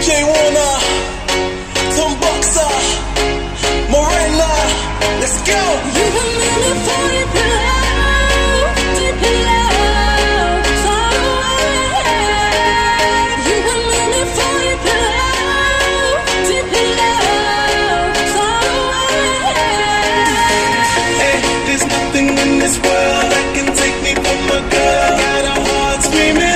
Jay Warner, Tom Boxer, Morena, let's go. You were meant for it below, deep below, far away. You were meant for it below, deep below, far away. Hey, there's nothing in this world that can take me from a girl. Got a heart screaming.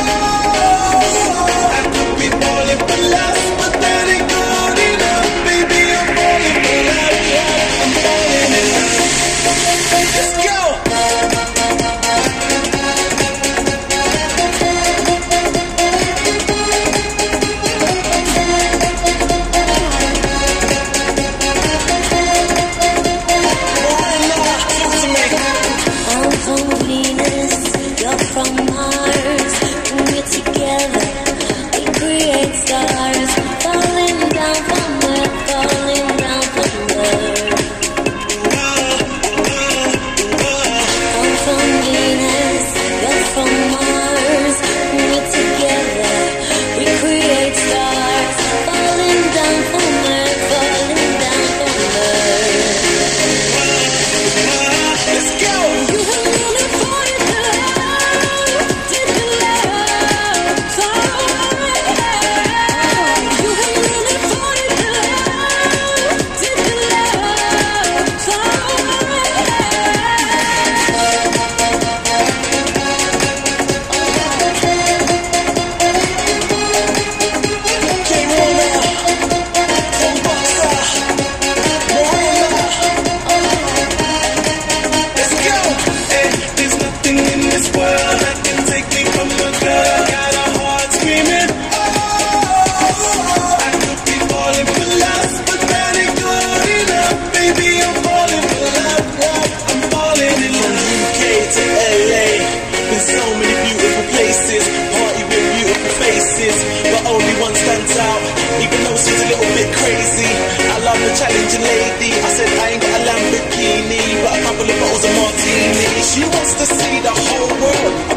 Challenging lady, I said I ain't got a Lamborghini, but a couple of bottles of martini. She wants to see the whole world.